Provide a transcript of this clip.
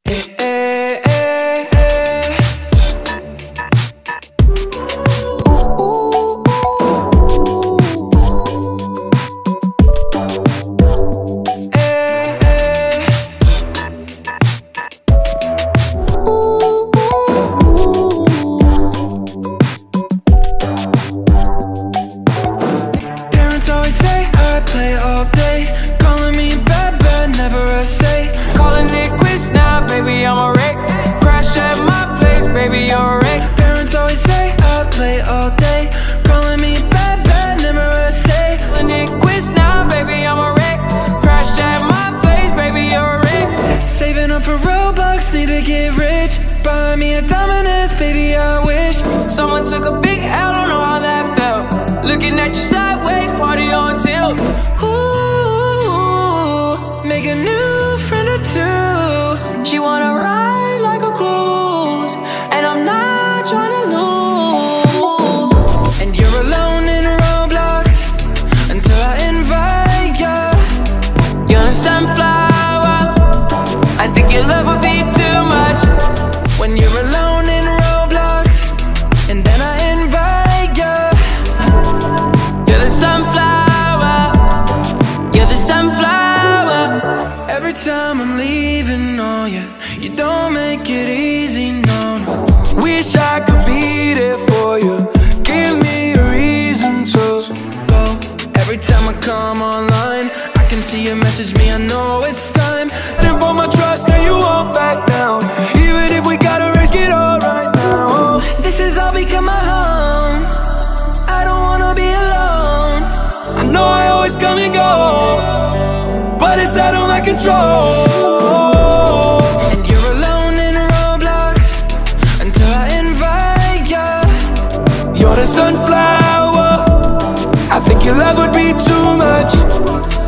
Play all day, calling me bad, bad, never a say. Calling it quits now, baby, I'm a wreck. Crash at my place, baby, you're a wreck. Parents always say I play all day, calling me bad, bad, never a say. Calling it quits now, baby, I'm a wreck. Crash at my place, baby, you're a wreck. Saving up for Robux, need to get rich. Buy me a Domino's, baby, I wish. Someone took a big L, don't know how that felt. Looking at you sideways, party on tilt. Ooh, make a new friend or two. She wanna ride like a cruise, and I'm not trying to lose. And you're alone in Roblox until I invite ya. You're a sunflower, I think your love would be too much. When you're alone in Roblox, and then I invite ya. You're the sunflower, you're the sunflower. Every time I'm leaving on you, you don't make it easy, no, no. Wish I could be there for you. Give me a reason to go. Every time I come online, I can see you message me, I know it's time. And for my trust and you won't back down. Even if we gotta risk it all right now. This has all become my home, I don't wanna be alone. I know I always come and go, but it's out of my control. And you're alone in Roblox until I invite ya. You're the sunflower, I think your love would be too much.